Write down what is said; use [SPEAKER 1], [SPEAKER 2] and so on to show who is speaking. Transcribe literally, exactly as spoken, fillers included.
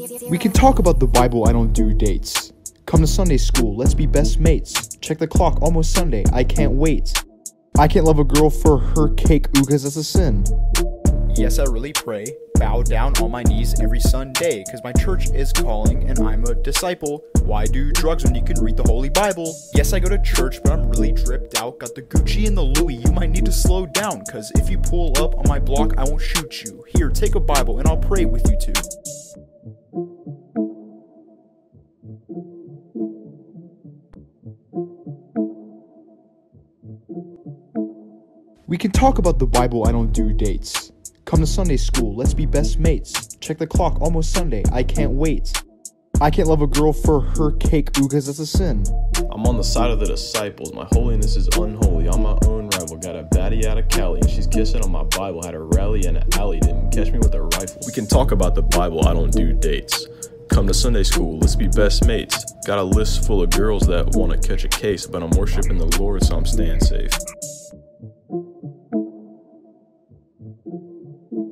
[SPEAKER 1] We can talk about the Bible, I don't do dates. Come to Sunday school, let's be best mates. Check the clock, almost Sunday, I can't wait. I can't love a girl for her cake, ooh, cause that's a sin.
[SPEAKER 2] Yes, I really pray, bow down on my knees every Sunday, cause my church is calling and I'm a disciple. Why do drugs when you can read the Holy Bible? Yes, I go to church, but I'm really dripped out. Got the Gucci and the Louis, you might need to slow down, cause if you pull up on my block, I won't shoot you. Here, take a Bible and I'll pray with you too.
[SPEAKER 1] We can talk about the Bible, I don't do dates. Come to Sunday school, let's be best mates. Check the clock, almost Sunday, I can't wait. I can't love a girl for her cake, ooh, cause that's a sin.
[SPEAKER 3] I'm on the side of the disciples, my holiness is unholy. I'm my own rival, got a baddie out of Cali, and she's kissing on my Bible. Had a rally in an alley, didn't catch me with a rifle. We can talk about the Bible, I don't do dates. Come to Sunday school, let's be best mates. Got a list full of girls that wanna catch a case, but I'm worshiping the Lord, so I'm staying safe.